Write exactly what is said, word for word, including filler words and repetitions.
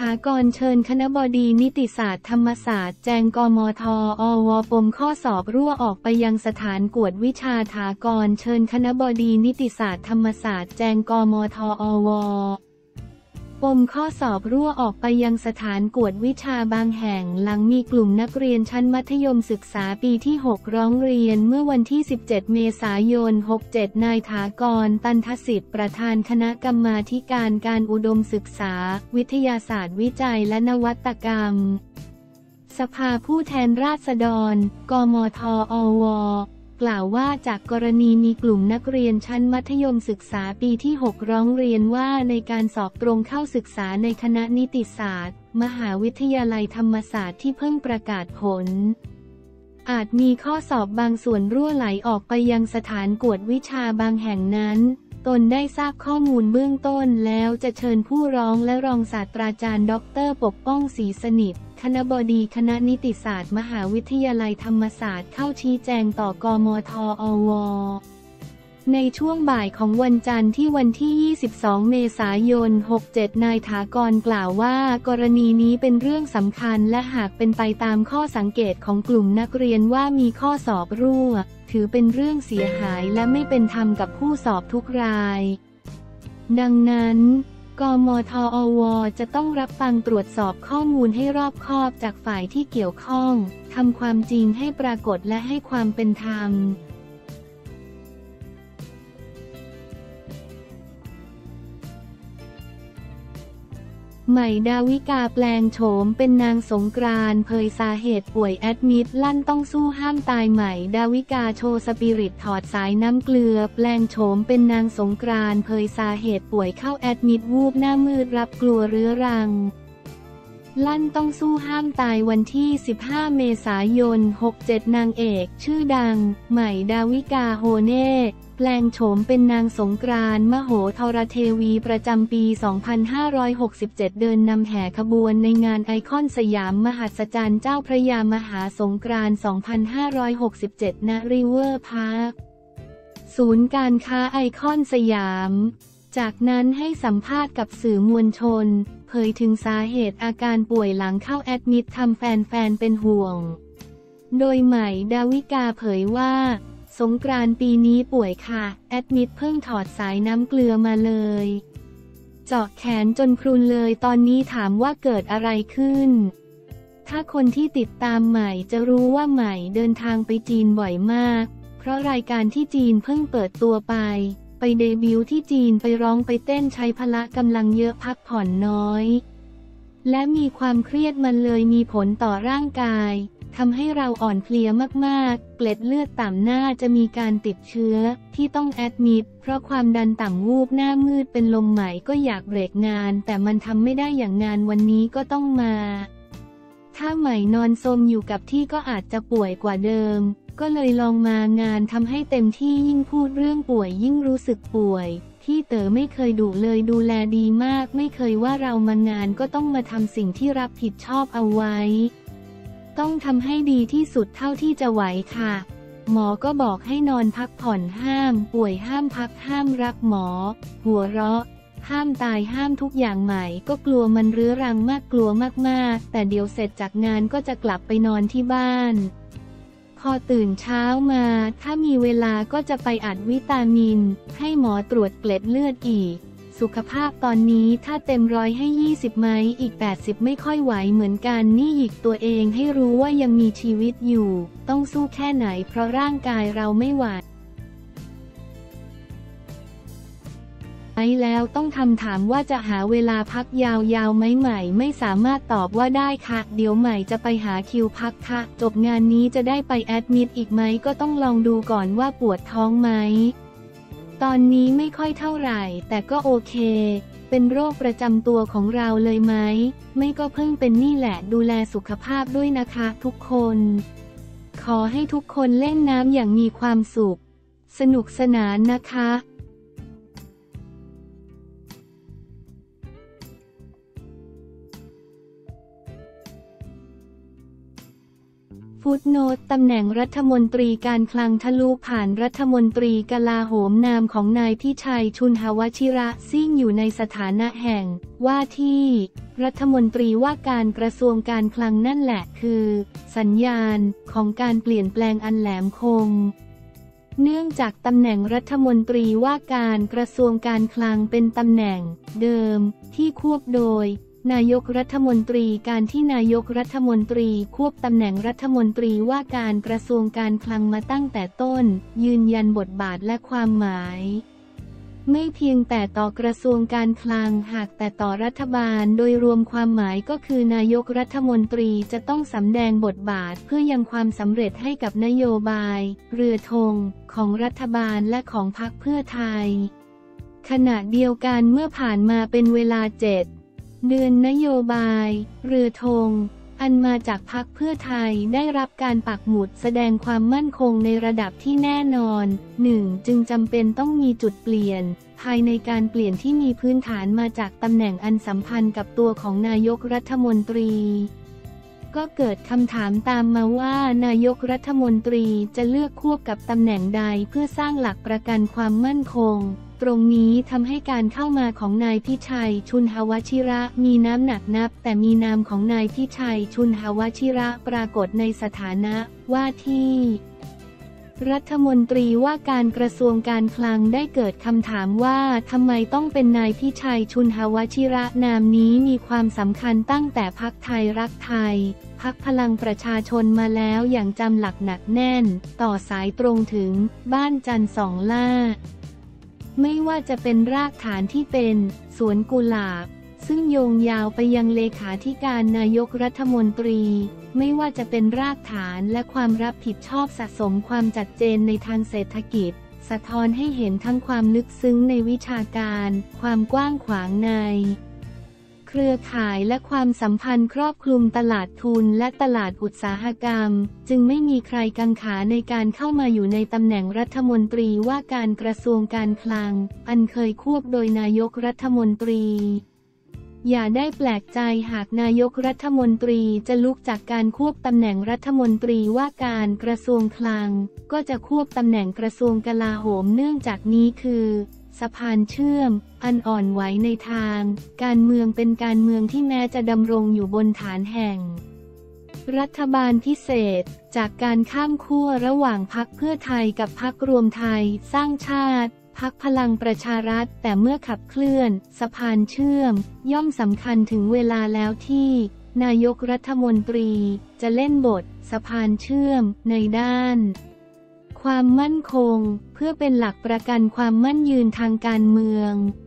ากรเชิญคณบดีนิติศาสตร์ธรรมศาสตร์แจงกมทอวปมข้อสอบรั่วออกไปยังสถานกวดวิชาถากรเชิญคณบดีนิติศาสตร์ธรรมศาสตร์แจงกมทอวปมข้อสอบรั่วออกไปยังสถานกวดวิชาบางแห่งหลังมีกลุ่มนักเรียนชั้นมัธยมศึกษาปีที่หกร้องเรียนเมื่อวันที่สิบเจ็ดเมษายนหกเจ็ดนายถากรตันทสิทธิ์ประธานคณะกรรมาธิการการอุดมศึกษาวิทยาศาสตร์วิจัยและนวัตกรรมสภาผู้แทนราษฎรกมทอวกล่าวว่าจากกรณีมีกลุ่มนักเรียนชั้นมัธยมศึกษาปีที่หกร้องเรียนว่าในการสอบตรงเข้าศึกษาในคณะนิติศาสตร์มหาวิทยาลัยธรรมศาสตร์ที่เพิ่งประกาศผลอาจมีข้อสอบบางส่วนรั่วไหลออกไปยังสถานกวดวิชาบางแห่งนั้นตนได้ทราบข้อมูลเบื้องต้นแล้วจะเชิญผู้ร้องและรองศาสตราจารย์ด็อกเตอร์ปกป้องศรีสนิทคณบดีคณะนิติศาสตร์มหาวิทยาลัยธรรมศาสตร์เข้าชี้แจงต่อกมทอวในช่วงบ่ายของวันจันทร์ที่วันที่ยี่สิบสองเมษายนหกเจ็ดนายถากรกล่าวว่ากรณีนี้เป็นเรื่องสำคัญและหากเป็นไปตามข้อสังเกตของกลุ่มนักเรียนว่ามีข้อสอบรั่วถือเป็นเรื่องเสียหายและไม่เป็นธรรมกับผู้สอบทุกรายดังนั้นกมทอวจะต้องรับฟังตรวจสอบข้อมูลให้รอบคอบจากฝ่ายที่เกี่ยวข้องทำความจริงให้ปรากฏและให้ความเป็นธรรมใหม่ดาวิกาแปลงโฉมเป็นนางสงกรานต์เผยสาเหตุป่วยแอดมิดลั่นต้องสู้ห้ามตายใหม่ดาวิกาโชว์สปิริตถอดสายน้ำเกลือแปลงโฉมเป็นนางสงกรานต์เผยสาเหตุป่วยเข้าแอดมิดวูบหน้ามืดรับกลัวเรื้อรังลั่นต้องสู้ห้ามตายวันที่สิบห้าเมษายนหกเจ็ดนางเอกชื่อดังใหม่ดาวิกาโฮเน่แปลงโฉมเป็นนางสงกรานต์มโหธรเทวีประจำปี สองพันห้าร้อยหกสิบเจ็ด เดินนำแห่ขบวนในงานไอคอนสยามมหัศจรรย์เจ้าพระยามหาสงกรานต์ สองพันห้าร้อยหกสิบเจ็ด ณ ริเวอร์พาร์ค ศูนย์การค้าไอคอนสยาม จากนั้นให้สัมภาษณ์กับสื่อมวลชนเผยถึงสาเหตุอาการป่วยหลังเข้าแอดมิดทำแฟนๆเป็นห่วงโดยใหม่ดาวิกาเผยว่าสงกรานต์ปีนี้ป่วยค่ะแอดมิดเพิ่งถอดสายน้ำเกลือมาเลยเจาะแขนจนพรุนเลยตอนนี้ถามว่าเกิดอะไรขึ้นถ้าคนที่ติดตามใหม่จะรู้ว่าใหม่เดินทางไปจีนบ่อยมากเพราะรายการที่จีนเพิ่งเปิดตัวไปไปเดบิวต์ที่จีนไปร้องไปเต้นใช้พละกำลังเยอะพักผ่อนน้อยและมีความเครียดมันเลยมีผลต่อร่างกายทำให้เราอ่อนเพลียมากๆเกล็ดเลือดต่ำหน้าจะมีการติดเชื้อที่ต้องแอดมิดเพราะความดันต่ำวูบหน้ามืดเป็นลมใหม่ก็อยากเบรกงานแต่มันทำไม่ได้อย่างงานวันนี้ก็ต้องมาถ้าใหม่นอนซมอยู่กับที่ก็อาจจะป่วยกว่าเดิมก็เลยลองมางานทำให้เต็มที่ยิ่งพูดเรื่องป่วยยิ่งรู้สึกป่วยพี่เต๋อไม่เคยดุเลยดูแลดีมากไม่เคยว่าเรามางานก็ต้องมาทำสิ่งที่รับผิดชอบเอาไว้ต้องทำให้ดีที่สุดเท่าที่จะไหวค่ะหมอก็บอกให้นอนพักผ่อนห้ามป่วยห้ามพักห้ามรักหมอหัวเราะห้ามตายห้ามทุกอย่างใหม่ก็กลัวมันเรื้อรังมากกลัวมากๆแต่เดี๋ยวเสร็จจากงานก็จะกลับไปนอนที่บ้านพอตื่นเช้ามาถ้ามีเวลาก็จะไปอัดวิตามินให้หมอตรวจเกล็ดเลือดอีกสุขภาพตอนนี้ถ้าเต็มร้อยให้ยี่สิบไหมอีกแปดสิบไม่ค่อยไหวเหมือนกันนี่หยิกตัวเองให้รู้ว่ายังมีชีวิตอยู่ต้องสู้แค่ไหนเพราะร่างกายเราไม่ไหวแล้วต้องทำถามว่าจะหาเวลาพักยาวๆไหมใหม่ไม่สามารถตอบว่าได้ค่ะเดี๋ยวใหม่จะไปหาคิวพักค่ะจบงานนี้จะได้ไปแอดมิดอีกไหมก็ต้องลองดูก่อนว่าปวดท้องไหมตอนนี้ไม่ค่อยเท่าไหร่แต่ก็โอเคเป็นโรคประจำตัวของเราเลยไหมไม่ก็เพิ่งเป็นนี่แหละดูแลสุขภาพด้วยนะคะทุกคนขอให้ทุกคนเล่นน้ำอย่างมีความสุขสนุกสนานนะคะฟุตโนตตำแหน่งรัฐมนตรีการคลังทะลุผ่านรัฐมนตรีกลาโหมนามของนายพิชัยชุนหวชิระซิ่งอยู่ในสถานะแห่งว่าที่รัฐมนตรีว่าการกระทรวงการคลังนั่นแหละคือสัญญาณของการเปลี่ยนแปลงอันแหลมคมเนื่องจากตำแหน่งรัฐมนตรีว่าการกระทรวงการคลังเป็นตำแหน่งเดิมที่ควบโดยนายกรัฐมนตรีการที่นายกรัฐมนตรีควบตำแหน่งรัฐมนตรีว่าการกระทรวงการคลังมาตั้งแต่ต้นยืนยันบทบาทและความหมายไม่เพียงแต่ต่อกระทรวงการคลังหากแต่ต่อรัฐบาลโดยรวมความหมายก็คือนายกรัฐมนตรีจะต้องสำแดงบทบาทเพื่อยังความสำเร็จให้กับนโยบายเรือธงของรัฐบาลและของพรรคเพื่อไทยขณะเดียวกันเมื่อผ่านมาเป็นเวลาเจ็ดเดือนนโยบายเรือธงอันมาจากพรรคเพื่อไทยได้รับการปักหมุดแสดงความมั่นคงในระดับที่แน่นอน หนึ่ง จึงจำเป็นต้องมีจุดเปลี่ยนภายในการเปลี่ยนที่มีพื้นฐานมาจากตำแหน่งอันสัมพันธ์กับตัวของนายกรัฐมนตรีก็เกิดคำถามตามมาว่านายกรัฐมนตรีจะเลือกควบกับตำแหน่งใดเพื่อสร้างหลักประกันความมั่นคงตรงนี้ทำให้การเข้ามาของนายพิชัยชุนหวชิระมีน้ำหนักนับแต่มีนามของนายพิชัยชุนหวชิระปรากฏในสถานะว่าที่รัฐมนตรีว่าการกระทรวงการคลังได้เกิดคำถามว่าทำไมต้องเป็นนายพิชัยชุนหวชิระนามนี้มีความสำคัญตั้งแต่พรรคไทยรักไทยพรรคพลังประชาชนมาแล้วอย่างจำหลักหนักแน่นต่อสายตรงถึงบ้านจันทร์สองล่าไม่ว่าจะเป็นรากฐานที่เป็นสวนกุหลาบซึ่งโยงยาวไปยังเลขาธิการนายกรัฐมนตรีไม่ว่าจะเป็นรากฐานและความรับผิดชอบสะสมความจัดเจนในทางเศรษฐกิจสะท้อนให้เห็นทั้งความลึกซึ้งในวิชาการความกว้างขวางในเครือข่ายและความสัมพันธ์ครอบคลุมตลาดทุนและตลาดอุตสาหกรรมจึงไม่มีใครกังขาในการเข้ามาอยู่ในตำแหน่งรัฐมนตรีว่าการกระทรวงการคลังอันเคยควบโดยนายกรัฐมนตรีอย่าได้แปลกใจหากนายกรัฐมนตรีจะลุกจากการควบตำแหน่งรัฐมนตรีว่าการกระทรวงคลังก็จะควบตำแหน่งกระทรวงกลาโหมเนื่องจากนี้คือสะพานเชื่อมอันอ่อนไหวในทางการเมืองเป็นการเมืองที่แม้จะดำรงอยู่บนฐานแห่งรัฐบาลพิเศษจากการข้ามขั้วระหว่างพรรคเพื่อไทยกับพรรครวมไทยสร้างชาติพรรคพลังประชารัฐแต่เมื่อขับเคลื่อนสะพานเชื่อมย่อมสำคัญถึงเวลาแล้วที่นายกรัฐมนตรีจะเล่นบทสะพานเชื่อมในด้านความมั่นคงเพื่อเป็นหลักประกันความมั่นยืนทางการเมือง